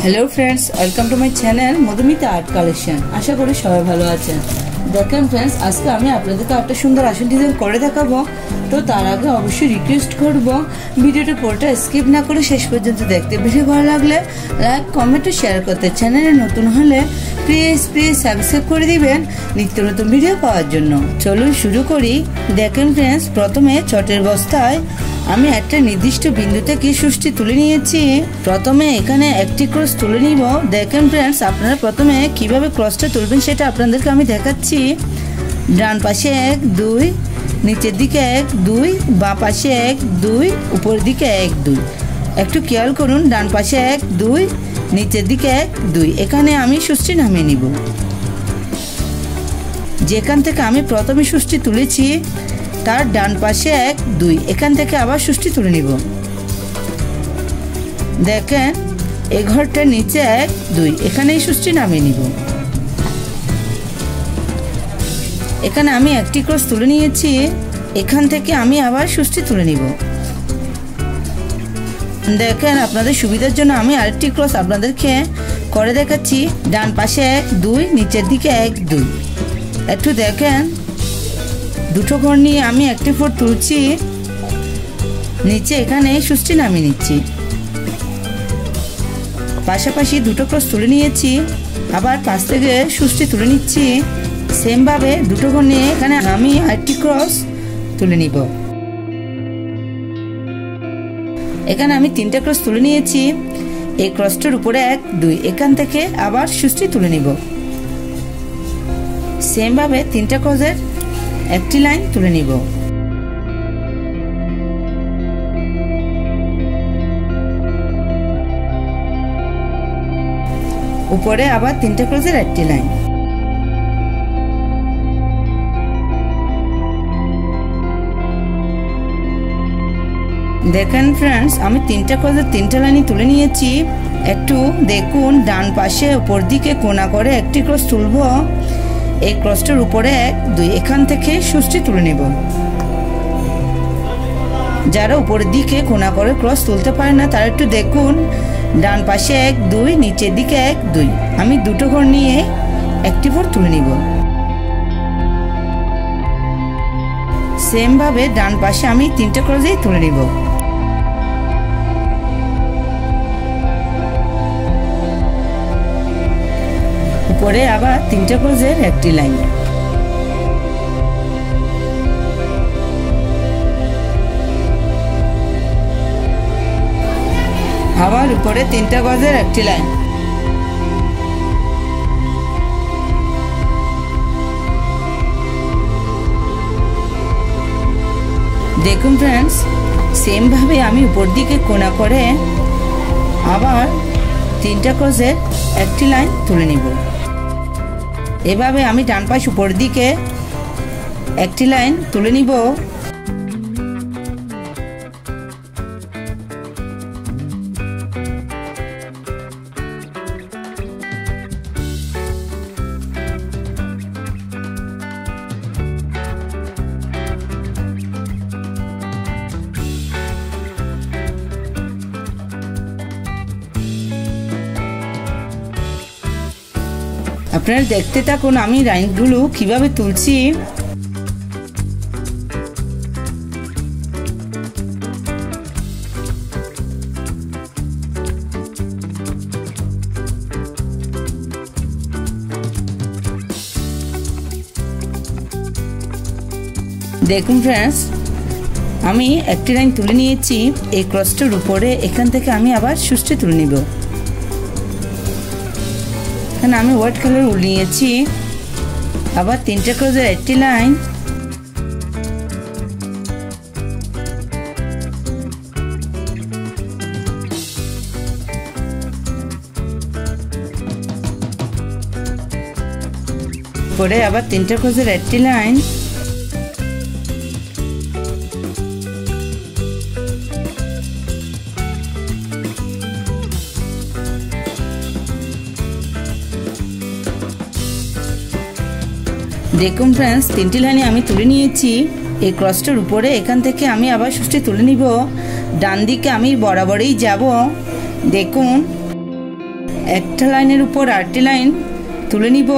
Hello friends welcome to my channel Madhumita art collection. आशा करी सबाई भालो आछेन। देखें फ्रेंड्स आज के आमी आपनादेरके একটা সুন্দর আসন ডিজাইন করে দেখাবো। তো তার আগে অবশ্যই রিকোয়েস্ট করব ভিডিওটা পুরোটা স্কিপ না করে শেষ পর্যন্ত দেখতে। ভিডিও ভালো লাগলে লাইক কমেন্ট ও শেয়ার করতে, চ্যানেলে নতুন হলে প্লিজ সাবস্ক্রাইব করে দিবেন নিত্য নতুন ভিডিও পাওয়ার জন্য। চলুন শুরু করি। দেখেন ফ্রেন্ডস প্রথমে চটের বস্তায় আমি একটা নির্দিষ্ট বিন্দু থেকে সুষ্টি তুলে নিয়েছি। প্রথমে এখানে একটি ক্রস তুলে নিব। দেখেন ফ্রেন্ডস আপনারা প্রথমে কিভাবে ক্রসটা তুলবেন সেটা আপনাদেরকে আমি দেখাচ্ছি। ডান পাশে 1 2, নিচের দিকে 1 2, বাঁ পাশে 1 2, উপরের দিকে 1 2। একটু খেয়াল করুন, ডান পাশে 1 2, নিচের দিকে 1 2। এখানে আমি সুষ্টি নামিয়ে নিব। যেখান থেকে আমি প্রথমে সুষ্টি তুলেছি তার ডান পাশে 1 2, এখান থেকে আবার সুষ্টি তুলে নিব। দেখেন এই ঘরটার নিচে 1 2, এখানেই সুষ্টি নামিয়ে নিব। এখানে আমি একটি ক্রস তুলে নিয়েছি, এখান থেকে আমি আবার সুষ্টি তুলে নিব। দেখেন আপনাদের সুবিধার জন্য আমি আরেকটি ক্রস আপনাদেরকে করে দেখাচ্ছি। ডান পাশে 1 2, নিচের দিকে 1 2। একটু দেখেন দুটো ঘর নিয়ে আমি একটি ফোর তুলছি, নিচে এখানে সুষ্টি নামিয়ে নিচ্ছি। পাশাপাশি দুটো ক্রস তুলে নিয়েছি, আবার পাশ থেকে সুষ্টি তুলে নিচ্ছি। সেম ভাবে দুটো ঘর নিয়ে এখানে আমি আরেকটি ক্রস তুলে নিব। এখানে আমি তিনটা ক্রস তুলে নিয়েছি। এই ক্রসটার উপরে 1 2, এখান থেকে আবার সুষ্টি তুলে নিব। সেম ভাবে তিনটা ক্রসের একটি লাইন তুলে নিব। উপরে আবার তিনটা ক্রসের একটি লাইন। দেখেন ফ্রেন্ডস আমি তিনটা ক্রসের তিনটা লাইনই তুলে নিয়েছি। একটু দেখুন ডান পাশে উপর দিকে কোণা করে একটি ক্রস তুলব। এই ক্রসটার উপরে 1 2, এখান থেকে সুষ্টি তুলে নেব। যারা উপরের দিকে কোণা করে ক্রস তুলতে পারে না তারা একটু দেখুন ডান পাশে 1 2, নিচের দিকে 1 2। আমি দুটো ঘর নিয়ে একটি ফোর তুলে নিব। সেম ভাবে ডান পাশে আমি তিনটা ক্রসেই তুলে নিব। উপরে আবার তিনটা ক্রসের একটি লাইন। আবার উপরে তিনটা ক্রসের একটি লাইন। দেখুন ফ্রেন্ডস সেম ভাবে আমি উপর দিকে কোণা করে আবার তিনটা ক্রসের একটি লাইন তুলে নিব। এভাবে আমি ডান পাশ উপর দিকে একটি লাইন তুলে নিব। আপনারা দেখতে থাকুন আমি লাইনগুলো কিভাবে তুলছি। দেখুন ফ্রেন্ডস আমি একটি লাইন তুলে নিয়েছি। এই ক্রসটার উপরে এখান থেকে আমি আবার সুষ্টি তুলে নিব। এখানে আমি হোয়াইট কালার উল নিয়েছি, আবার তিনটা ক্রসের একটি লাইন। পরে আবার তিনটা ক্রসের একটি লাইন। দেখুন ফ্রেন্ডস তিনটি লাইনে আমি তুলে নিয়েছি। এই ক্রসটার উপরে এখান থেকে আমি আবার সুষ্টি তুলে নিব। ডান দিকে আমি বরাবরই যাব। দেখুন একটা লাইনের উপর আরেকটি লাইন তুলে নিব।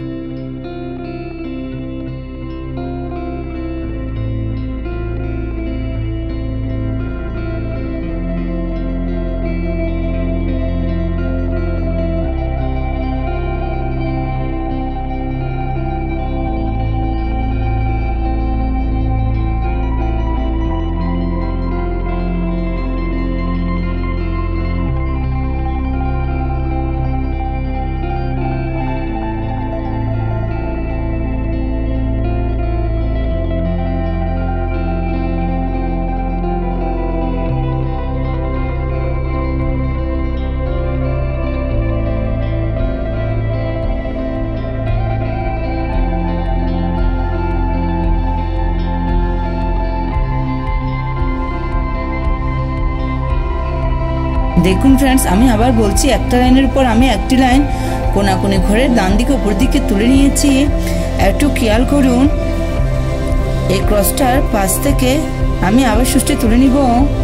দেখুন ফ্রেন্ডস, আমি আবার বলছি, একটা লাইনের উপর আমি একটি লাইন কোনাকুনি ঘরের ডান দিকে উপর দিকে তুলে নিয়েছি। একটু খেয়াল করুন, এই ক্রসটার পাশ থেকে আমি আবার সুষ্টে তুলে নিব।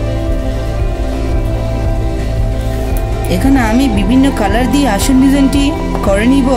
এখানে আমি বিভিন্ন কালার দিয়ে আসন ডিজাইনটি করে নিব।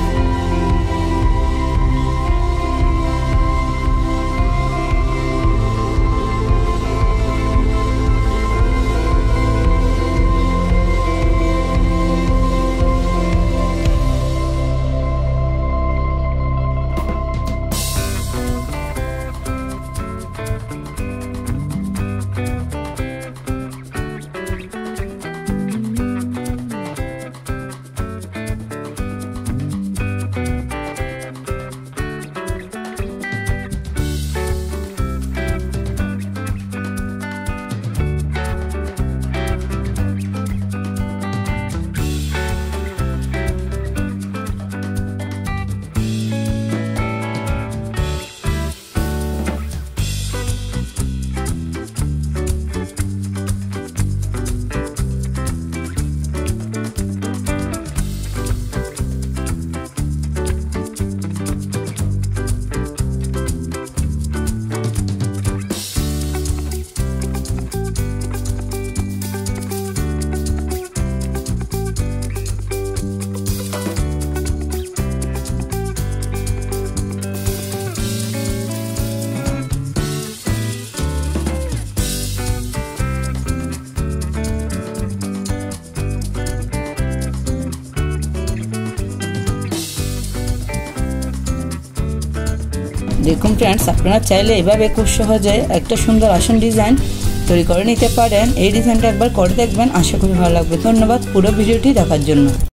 দেখুন ফ্রেন্ডস, আপনারা চাইলে এভাবে খুব সহজে একটা সুন্দর আসন ডিজাইন তৈরি করে নিতে পারেন। এই ডিজাইনটা একবার করে দেখবেন, আশা করি ভালো লাগবে। ধন্যবাদ পুরো ভিডিওটি দেখার জন্য।